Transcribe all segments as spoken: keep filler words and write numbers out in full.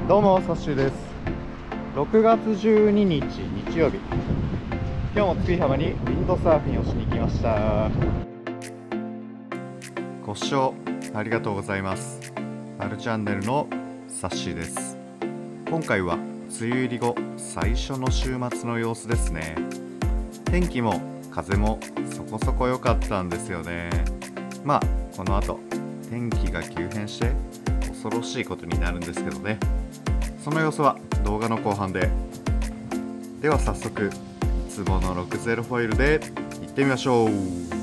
どうも、サッシュです。ろくがつじゅうににち日曜日、今日も津久井浜にウィンドサーフィンをしに来ました。ご視聴ありがとうございます。あるチャンネルのサッシュです。今回は梅雨入り後最初の週末の様子ですね。天気も風もそこそこ良かったんですよね。まあこの後天気が急変して恐ろしいことになるんですけどね。その様子は動画の後半で。では早速いつものろくじゅうフォイルで行ってみましょう。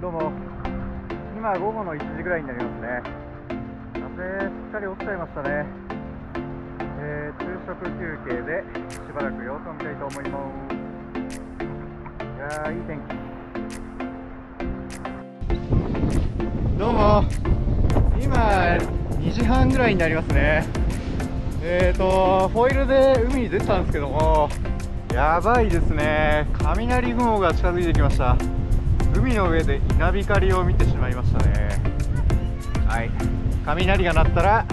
どうも。今午後のいちじぐらいになりますね。風しっかり落ちちゃいましたね。えー、昼食休憩でしばらく様子を見たいと思います。いやー、いい天気。どうも。今にじはんぐらいになりますね。えーとフォイルで海に出てたんですけども、やばいですね。雷雲が近づいてきました。海の上で稲光を見てしまいましたね。はい、雷が鳴ったら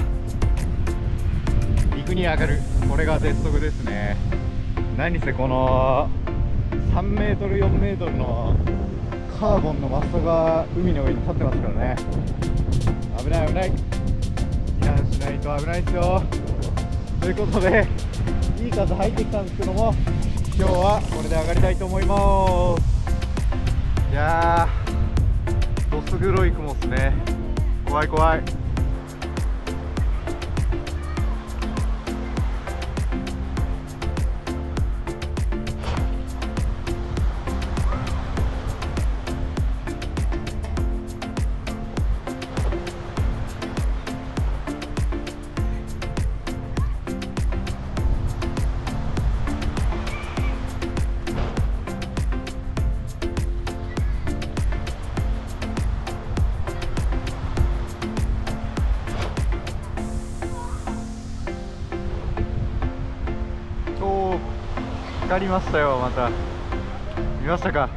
陸に上がる、これが鉄則ですね。何せこのさんメートルよんメートルのカーボンのマストが海の上に立ってますからね。危ない危ない、避難しないと危ないですよ。ということで、いい風入ってきたんですけども、今日はこれで上がりたいと思います。いやー、どす黒い雲ですね。怖い怖い。光りましたよ。また見ましたか。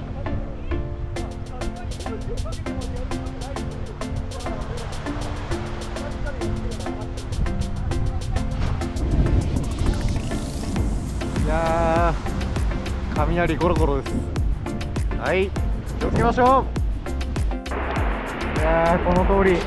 いやー、雷ゴロゴロです。はい、気をつけましょう。いやー、この通り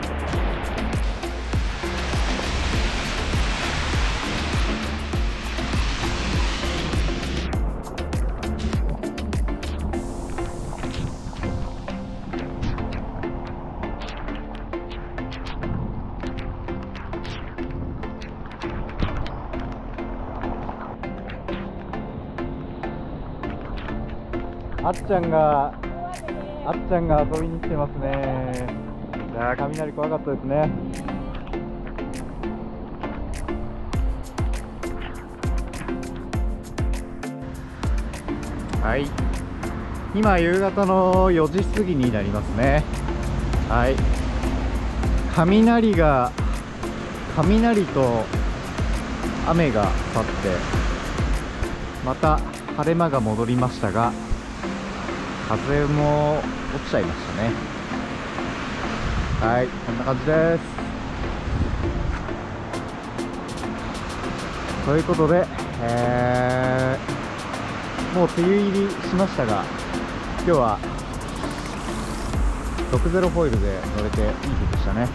あっちゃんが、あっちゃんが遊びに来てますね。いやー、雷怖かったですね。はい、今夕方のよじ過ぎになりますね。はい、雷が、雷と雨が去って、また晴れ間が戻りましたが、風も落ちちゃいましたね。はい、こんな感じです。ということで、えー、もう梅雨入りしましたが、今日はろくじゅうフォイルで乗れていい日でしたね。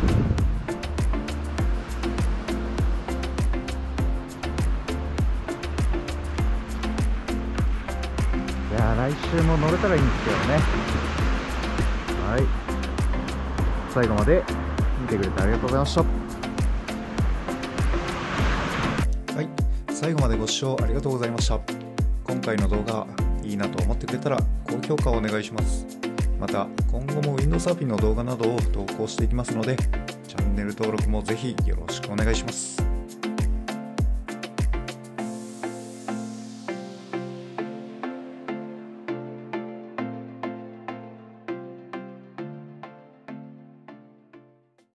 いやー、来週も乗れたらいいんですけどね。はい、最後まで見てくれてありがとうございました。はい、最後までご視聴ありがとうございました。今回の動画いいなと思ってくれたら高評価をお願いします。また今後も Windows サーフィンの動画などを投稿していきますので、チャンネル登録もぜひよろしくお願いします。